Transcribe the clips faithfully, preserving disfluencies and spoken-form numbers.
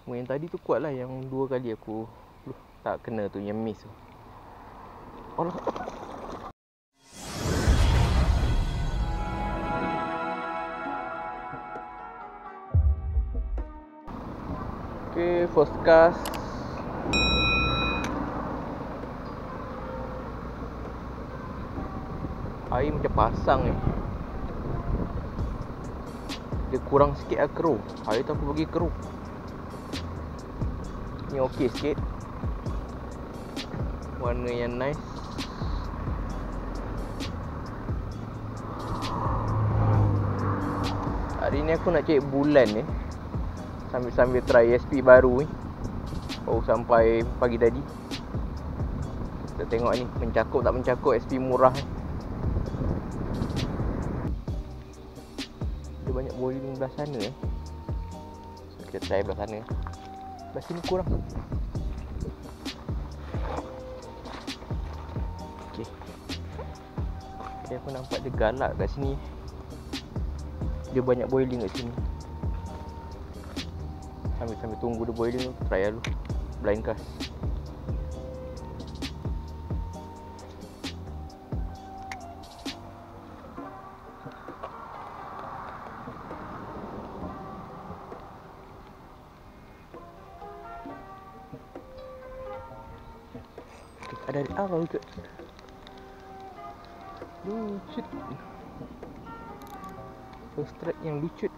Cuma yang tadi tu kuat lah. Yang dua kali aku Loh, tak kena tu, yang miss tu. Allah. Okay, first cast. Air macam pasang ni. Dia kurang sikit lah keruh. Hari tu aku bagi keruh. Ni okey sikit. Warna yang nice. Hari ni aku nak cari bulan ni, sambil-sambil try S P baru ni. Baru sampai pagi tadi. Kita tengok ni mencakup tak mencakup S P murah ni. Dia banyak boiling belah sana eh. So, kita try belah sana. Belah sini kurang. Okey. Okay, aku nampak dia galak kat sini. Dia banyak boiling kat sini. Sambil-sambil tunggu dia boiling tu, try dulu blind cast. Ada dari awal juga. Lucut. First strike yang lucut.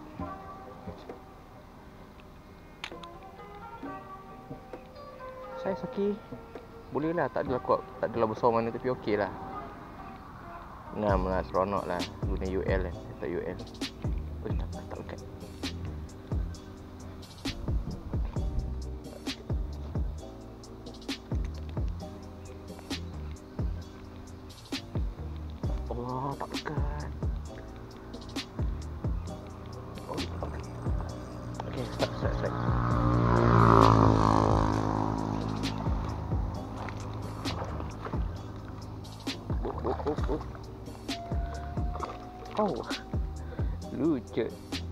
Saya okey. Boleh lah, tak adalah kuat, tak adalah besar mana, tapi okey lah. Ngam lah, seronok lah guna U L kan, tak U L. Oh, tak, tak, tak dekat. Allah, tak dekat. Oh, okey. Okey, start, start, start. Oh, lucu.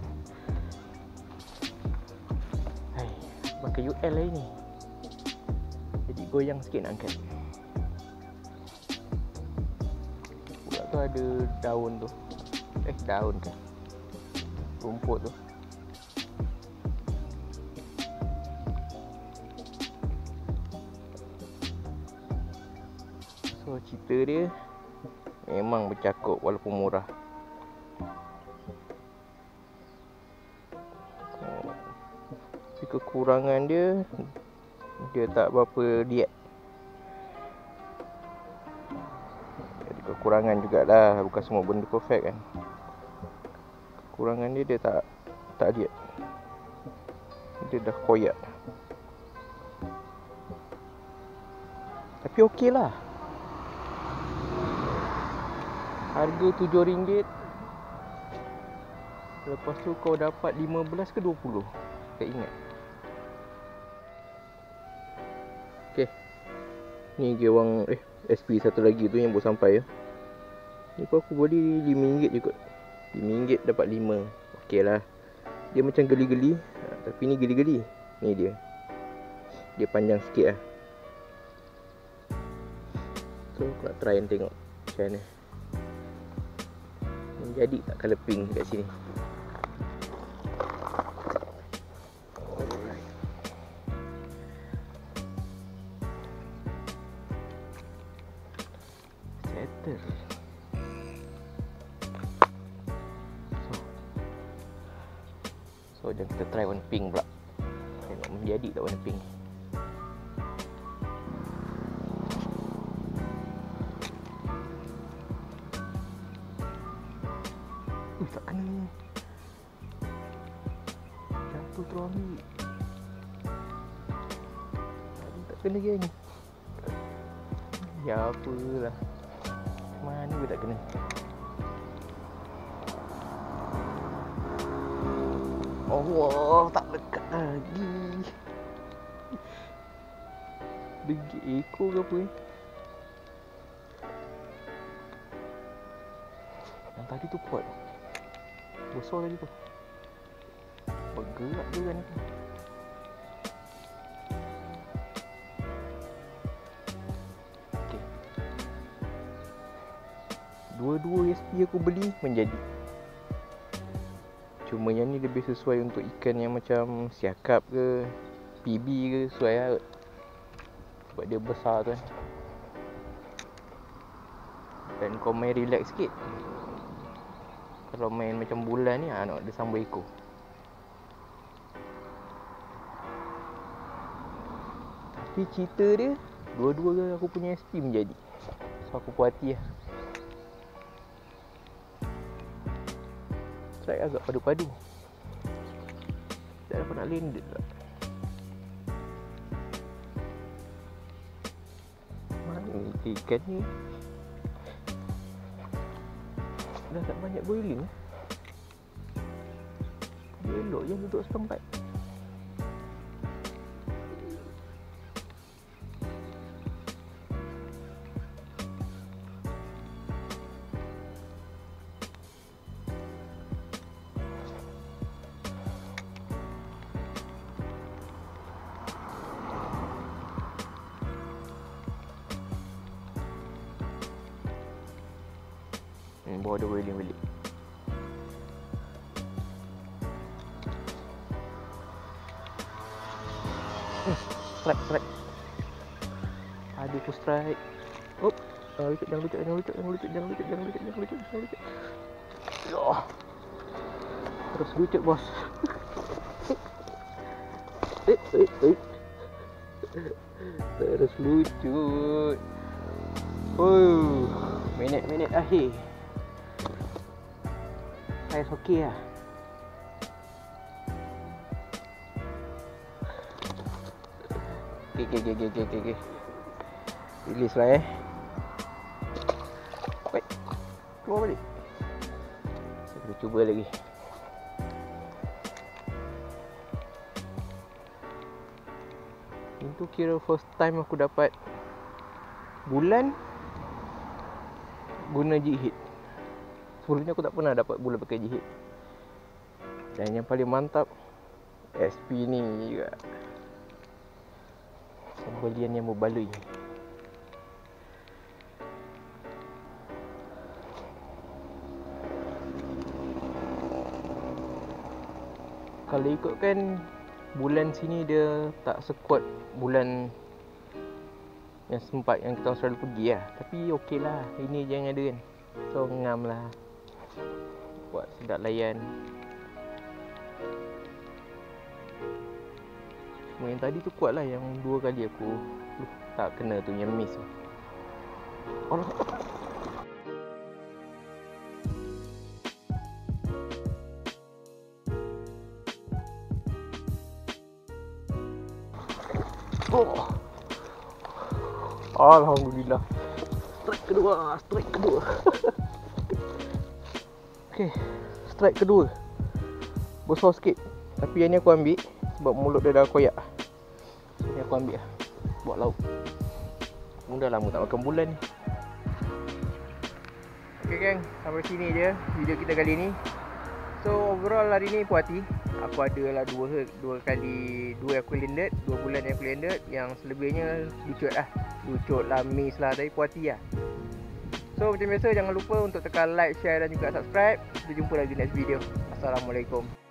Hai, pakai U L lah ini. Jadi goyang sikit nak angkat. Pula tu ada daun tu. Eh, daun ke? Rumput tu. So, cerita dia memang bercakup walaupun murah. Tapi kekurangan dia, dia tak berapa diet. Jadi kekurangan jugalah, bukan semua benda perfect kan. Kekurangan dia, dia tak tak diet. Dia dah koyak. Tapi okey lah. Harga tujuh ringgit. Lepas tu kau dapat lima belas ke dua puluh, tak ingat. Okay. Ni gewang eh S P satu lagi tu yang baru sampai ya. Ni pun aku beli lima ringgit je kot. lima ringgit dapat lima. Okey lah. Dia macam geli-geli, tapi ni geli-geli. Ni dia. Dia panjang sikit lah. So aku nak try and tengok macam mana. Jadi tak colour pink kat sini. Alright. Settle. So, so jom kita try warna pink pula. Tengok menjadi tak warna pink. Uh, tak kena. Jatuh terus ambil. Tak kena dia ni. Ya apalah. Mana pun tak kena. Allah, tak dekat lagi. Degil ekor ke apa ni? Yang tadi tu kuat. Besar tadi tu. Bergerak je kan. Dua-dua S P aku beli menjadi. Cuma yang ni lebih sesuai untuk ikan yang macam siakap ke, P B ke, sesuai lah. Sebab dia besar tu kan. Dan kau main relax sikit. Kalau main macam bulan ni, ha, nak ada sambal ekor. Tapi cerita dia, dua-dua aku punya S P menjadi. So aku puas hati lah. Strike agak padu-padu. Tak dapat nak landed tak. Mana ikan ni? Dah tak banyak boiling. Dia elok je duduk setempat. Hmm, bawa dia boiling balik. Hmm, strike, strike. Ada aku strike. Oh, jangan lucut, jangan lucut, jangan lucut, jangan lucut, jangan lucut, jangan lucut, jangan lucut, jangan lucut. Yoh. Terus lucut, bos. Eh, eh, eh. Terus lucut. Oh, minit-minit akhir. Saiz okey lah. Okay, okay, okay, okay, okay, okay. Release lah eh. Baik. Keluar balik. Saya cuba lagi. Itu kira first time aku dapat bulan guna jig head. Sebelumnya aku tak pernah dapat bulan pakai jig head. Dan yang paling mantap S P ni juga. Sambalian yang berbaloi. Kalau ikutkan bulan sini dia tak sekuat bulan yang sempat yang kita selalu pergi lah. Tapi okey lah, ini je yang ada kan. So ngam lah. Buat sedap layan. Cuma yang tadi tu kuat lah, yang dua kali aku uh, tak kena tu, yang miss tu. Allah. Oh. Alhamdulillah. Strike kedua, strike kedua. Okey, strike kedua. Besar sikit. Tapi yang ni aku ambil sebab mulut dia dah koyak. Ni aku ambil lah. Buat lauk. Aku dah lama tak makan bulan ni. Okey gang, sampai sini je video kita kali ni. So overall hari ni puas hati. Aku ada lah dua, dua kali dua aku landed, dua bulan yang aku landed. Yang selebihnya lucut lah. Lucut lah, miss lah, tapi puas hati lah. So macam biasa, jangan lupa untuk tekan like, share dan juga subscribe. Kita jumpa lagi next video. Assalamualaikum.